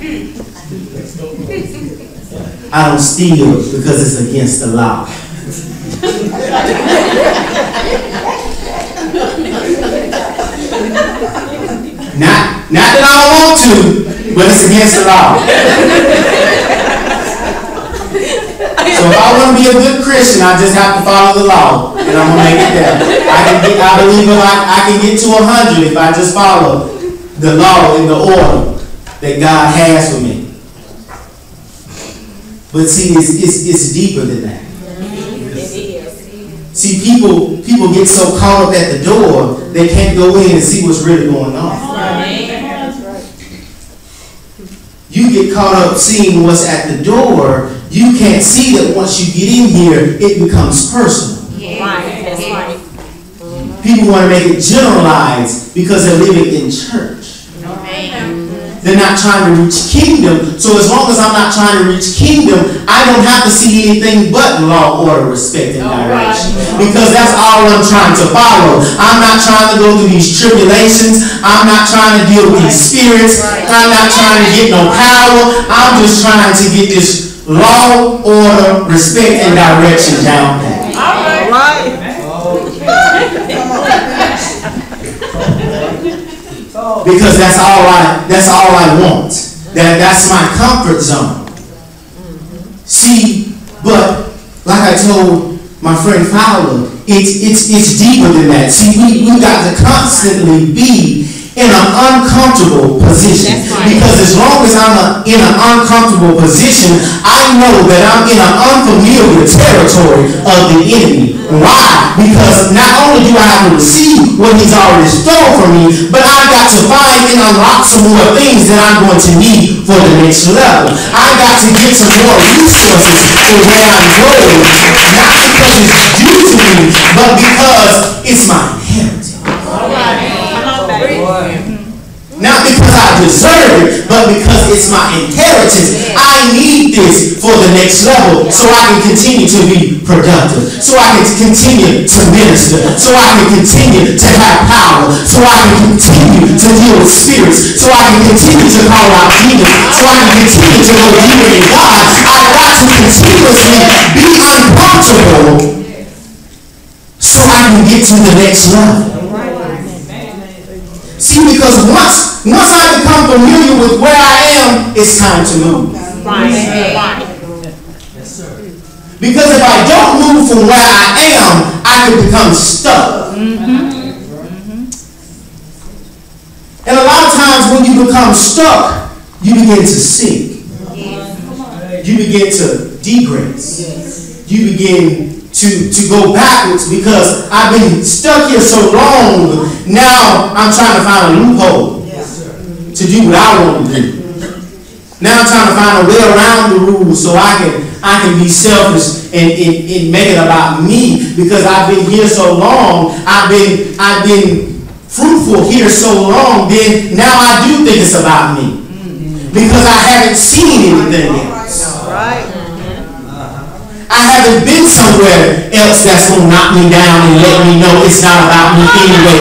I don't steal because it's against the law. Not that I don't want to, but it's against the law. So if I want to be a good Christian, I just have to follow the law, and I'm gonna make it there. I believe I can get to 100 if I just follow the law in the order that God has for me. But see, it's deeper than that. See, people get so caught up at the door, they can't go in and see what's really going on. You get caught up seeing what's at the door. You can't see that once you get in here, it becomes personal. That's right. People want to make it generalized because they're living in church. They're not trying to reach kingdom. So as long as I'm not trying to reach kingdom, I don't have to see anything but law, order, respect, and direction. Because that's all I'm trying to follow. I'm not trying to go through these tribulations. I'm not trying to deal with these spirits. I'm not trying to get no power. I'm just trying to get this law, order, respect, and direction down pat. All right. Because that's all I want. That's my comfort zone. See, but like I told my friend Fowler, it's deeper than that. See, we got to constantly be in an uncomfortable position. Because as long as I'm in an uncomfortable position, I know that I'm in an unfamiliar territory of the enemy. Why? Because not only do I have to receive what he's already stole from me, but I've got to find and unlock some more things that I'm going to need for the next level. I've got to get some more resources for where I'm going, not because it's due to me, but because it's my inheritance. Not because I deserve it, but because it's my inheritance. I need this for the next level so I can continue to be productive, so I can continue to minister, so I can continue to have power, so I can continue to deal with spirits, so I can continue to call out demons, so I can continue to go deeper in God. I've got to continuously be uncomfortable so I can get to the next level. See, because once I become familiar with where I am, it's time to move. Yes, sir. Because if I don't move from where I am, I could become stuck. And a lot of times when you become stuck, you begin to sink. You begin to degrade. You begin to go backwards because I've been stuck here so long. Now I'm trying to find a loophole to do what I want to do. Now I'm trying to find a way around the rules so I can be selfish and make it about me because I've been here so long. I've been fruitful here so long. Then now I do think it's about me because I haven't seen anything else. I haven't been somewhere else that's going to knock me down and let me know it's not about me anyway.